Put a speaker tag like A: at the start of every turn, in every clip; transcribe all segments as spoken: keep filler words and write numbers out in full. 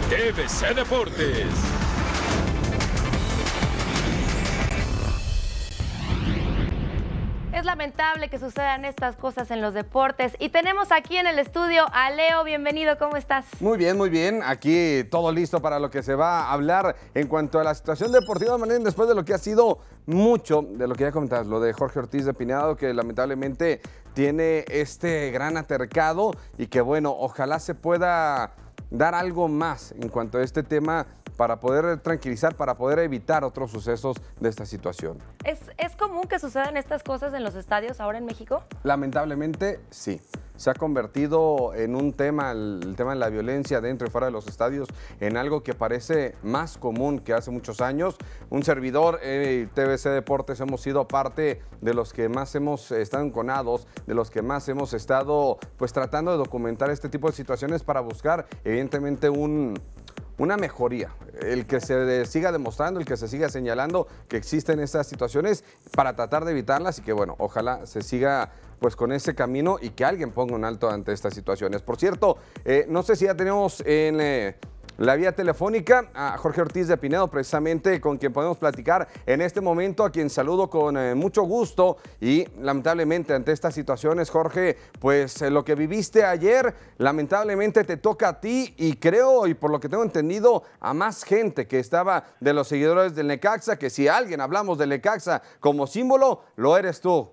A: T V C Deportes.
B: Es lamentable que sucedan estas cosas en los deportes y tenemos aquí en el estudio a Leo. Bienvenido, ¿cómo estás?
C: Muy bien, muy bien. Aquí todo listo para lo que se va a hablar en cuanto a la situación deportiva, Manín, después de lo que ha sido mucho, de lo que ya comentabas, lo de Jorge Ortiz de Pinedo, que lamentablemente tiene este gran atercado y que bueno, ojalá se pueda dar algo más en cuanto a este tema para poder tranquilizar, para poder evitar otros sucesos de esta situación.
B: ¿Es, ¿Es común que sucedan estas cosas en los estadios ahora en México?
C: Lamentablemente, sí. Se ha convertido en un tema, el, el tema de la violencia dentro y fuera de los estadios, en algo que parece más común que hace muchos años. Un servidor, eh, T V C Deportes, hemos sido parte de los que más hemos estado enconados, de los que más hemos estado pues tratando de documentar este tipo de situaciones para buscar evidentemente un... una mejoría, el que se siga demostrando, el que se siga señalando que existen estas situaciones para tratar de evitarlas y que, bueno, ojalá se siga pues con ese camino y que alguien ponga un alto ante estas situaciones. Por cierto, eh, no sé si ya tenemos en eh, la vía telefónica a Jorge Ortiz de Pinedo, precisamente con quien podemos platicar en este momento, a quien saludo con eh, mucho gusto y lamentablemente ante estas situaciones, Jorge, pues eh, lo que viviste ayer, lamentablemente te toca a ti y creo, y por lo que tengo entendido, a más gente que estaba de los seguidores del Necaxa, que si alguien hablamos del Necaxa como símbolo, lo eres tú.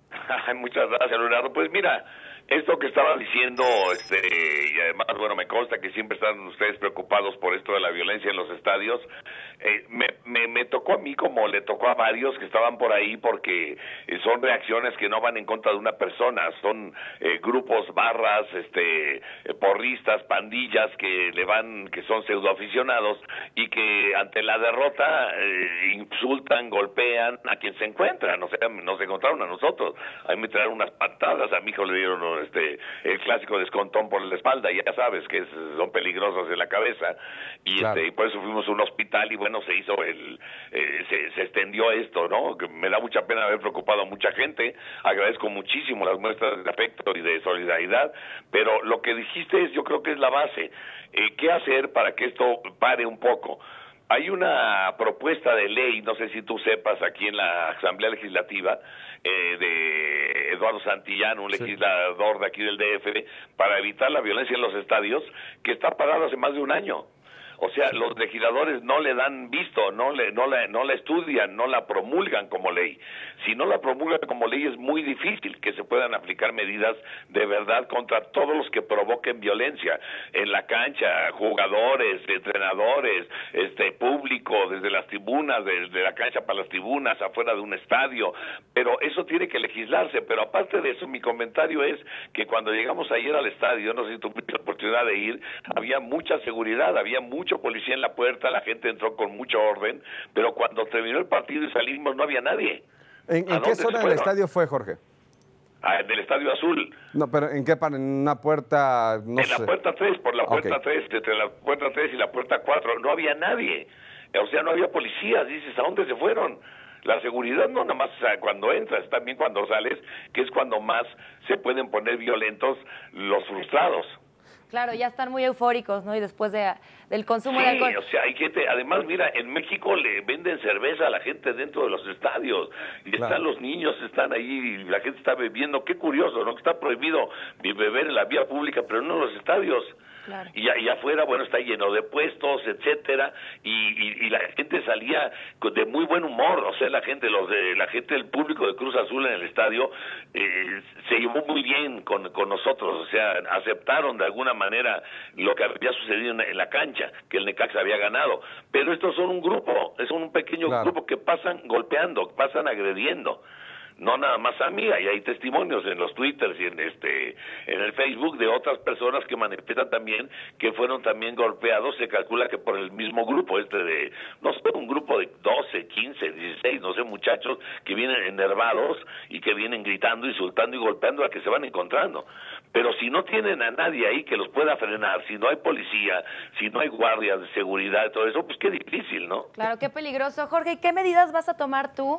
D: Muchas gracias, Leonardo. Pues mira, esto que estaba diciendo, este, y además, bueno, me consta que siempre están ustedes preocupados por esto de la violencia en los estadios. Eh, me, me, me tocó a mí como le tocó a varios que estaban por ahí porque son reacciones que no van en contra de una persona, son eh, grupos, barras, este, eh, porristas, pandillas que le van, que son pseudoaficionados y que ante la derrota eh, insultan, golpean a quien se encuentran. O sea, nos encontraron a nosotros, a mí me trajeron unas patadas, a mi hijo le dieron este el clásico descontón por la espalda, ya sabes que es, son peligrosos de la cabeza y, claro. este, y por eso fuimos a un hospital y bueno, se hizo el eh, se, se extendió esto, ¿no? Que me da mucha pena haber preocupado a mucha gente. Agradezco muchísimo las muestras de afecto y de solidaridad, pero lo que dijiste es, yo creo que es la base. Eh, ¿qué hacer para que esto pare un poco? Hay una propuesta de ley, no sé si tú sepas, aquí en la Asamblea Legislativa, eh, de Eduardo Santillán, un sí. legislador de aquí del D F, para evitar la violencia en los estadios, que está parado hace más de un año. O sea, los legisladores no le dan visto, no le, no la, no la estudian, no la promulgan como ley. Si no la promulgan como ley es muy difícil que se puedan aplicar medidas de verdad contra todos los que provoquen violencia en la cancha, jugadores, entrenadores, este público, desde las tribunas, desde la cancha para las tribunas, afuera de un estadio. Pero eso tiene que legislarse. Pero aparte de eso, mi comentario es que cuando llegamos ayer al estadio, no sé si tuviste la oportunidad de ir, había mucha seguridad, había mucho policía en la puerta, la gente entró con mucho orden, pero cuando terminó el partido y salimos no había nadie.
C: ¿En, ¿en qué zona del estadio fue, Jorge?
D: Ah, del Estadio Azul.
C: No, pero ¿en qué parte? ¿En una puerta? No
D: en
C: sé.
D: la puerta tres, por la puerta okay. tres, entre la puerta tres y la puerta cuatro, no había nadie. O sea, no había policías. Dices, ¿a dónde se fueron? La seguridad no nada más cuando entras, también cuando sales, que es cuando más se pueden poner violentos los frustrados.
B: Claro, ya están muy eufóricos, ¿no? Y después de, del consumo
D: sí,
B: de alcohol.
D: o sea, hay gente, además, mira, en México le venden cerveza a la gente dentro de los estadios. Y claro. están los niños, están ahí, y la gente está bebiendo. Qué curioso, ¿no? Que está prohibido beber en la vía pública, pero no en los estadios. Claro. Y allá afuera, bueno, está lleno de puestos, etcétera, y, y, y la gente salía de muy buen humor, o sea, la gente, los de, la gente del público de Cruz Azul en el estadio eh, se llevó muy bien con, con nosotros, o sea, aceptaron de alguna manera lo que había sucedido en, en la cancha, que el Necaxa había ganado, pero estos son un grupo, es un pequeño claro. grupo que pasan golpeando, pasan agrediendo. No nada más a mí, ahí hay testimonios en los twitters y en este en el Facebook de otras personas que manifiestan también que fueron también golpeados. Se calcula que por el mismo grupo, este de, no sé, un grupo de doce, quince, dieciséis, no sé, muchachos que vienen enervados y que vienen gritando, insultando y golpeando a que se van encontrando. Pero si no tienen a nadie ahí que los pueda frenar, si no hay policía, si no hay guardias de seguridad y todo eso, pues qué difícil, ¿no?
B: Claro, qué peligroso. Jorge, ¿qué medidas vas a tomar tú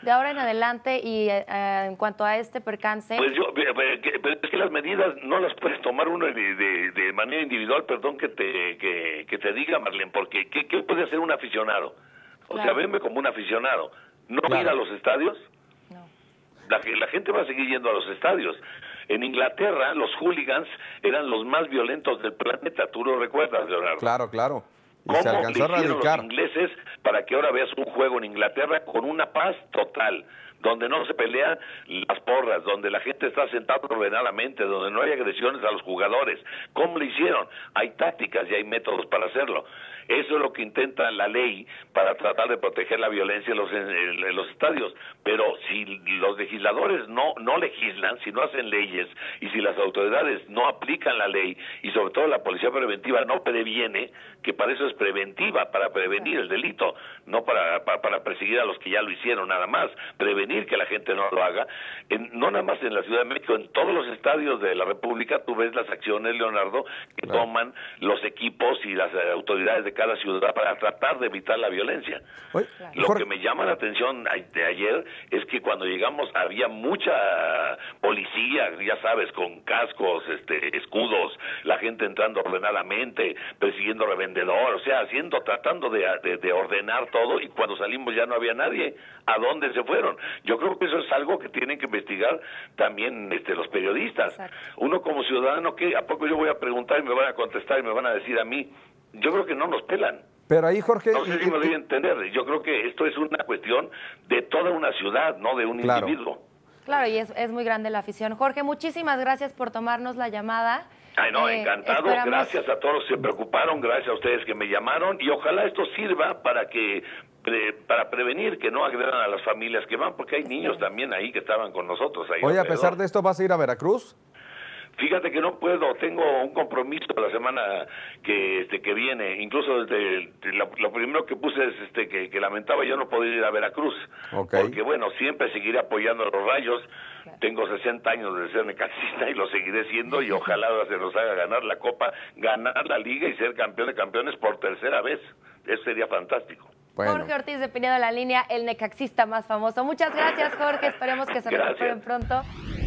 B: de ahora en adelante y eh, en cuanto a este percance?
D: Pues yo, pero es que las medidas no las puedes tomar uno de, de, de manera individual, perdón que te que, que te diga, Marlene, porque ¿qué, qué puede hacer un aficionado? O
B: Claro.
D: sea, verme como un aficionado. ¿No
C: Claro.
D: ir a los estadios?
B: No.
D: La, la gente va a seguir yendo a los estadios. En Inglaterra, los hooligans eran los más violentos del planeta. ¿Tú lo recuerdas, Leonardo?
C: Claro, claro. Y
D: ¿Cómo
C: se alcanzó a
D: le hicieron
C: erradicar.
D: los ingleses para que ahora veas un juego en Inglaterra con una paz total, donde no se pelean las porras, donde la gente está sentada ordenadamente, donde no hay agresiones a los jugadores? ¿Cómo lo hicieron? Hay tácticas y hay métodos para hacerlo. Eso es lo que intenta la ley para tratar de proteger la violencia en los, en, en los estadios. Pero si los legisladores no, no legislan, si no hacen leyes y si las autoridades no aplican la ley y sobre todo la policía preventiva no previene, que para eso es preventiva, para prevenir el delito, no para, para, para perseguir a los que ya lo hicieron nada más, prevenir que la gente no lo haga. En, no nada más en la Ciudad de México, en todos los estadios de la República tú ves las acciones, Leonardo, que
C: Claro.
D: toman los equipos y las eh, autoridades de cada ciudad para tratar de evitar la violencia.
C: Oye,
D: Lo
C: Jorge,
D: que me llama la atención a- de ayer es que cuando llegamos había mucha policía, ya sabes, con cascos, este, escudos, la gente entrando ordenadamente, persiguiendo revendedor, o sea, haciendo, tratando de, de, de ordenar todo, y cuando salimos ya no había nadie. ¿A dónde se fueron? Yo creo que eso es algo que tienen que investigar también este, los periodistas.
B: Exacto.
D: Uno como ciudadano, ¿qué? ¿A poco yo voy a preguntar y me van a contestar y me van a decir a mí? Yo creo que no nos pelan.
C: pero ahí, Jorge...
D: No sé si
C: y-
D: me doy a
C: y-
D: entender. Yo creo que esto es una cuestión de toda una ciudad, no de un
C: Claro.
D: individuo.
B: Claro, y es, es muy grande la afición. Jorge, muchísimas gracias por tomarnos la llamada.
D: Ay, no,
B: Eh,
D: encantado.
B: esperamos-
D: Gracias a todos los que se preocuparon, gracias a ustedes que me llamaron, y ojalá esto sirva para que pre- para prevenir que no agredan a las familias que van, porque hay niños también ahí que estaban con nosotros. Ahí
C: Oye, a
D: alrededor.
C: pesar de esto, ¿vas a ir a Veracruz?
D: Fíjate que no puedo, tengo un compromiso la semana que este que viene, incluso desde el- lo, lo primero que puse es este que, que lamentaba yo no poder ir a Veracruz,
C: Ok.
D: porque bueno, siempre seguiré apoyando a los Rayos, tengo sesenta años de ser necaxista y lo seguiré siendo, y ojalá se nos haga ganar la Copa, ganar la Liga y ser campeón de campeones por tercera vez, eso sería fantástico.
C: Bueno,
B: Jorge Ortiz de Pinedo, la línea, el necaxista más famoso. Muchas gracias, Jorge. Esperemos que se
D: Gracias.
B: recuperen pronto.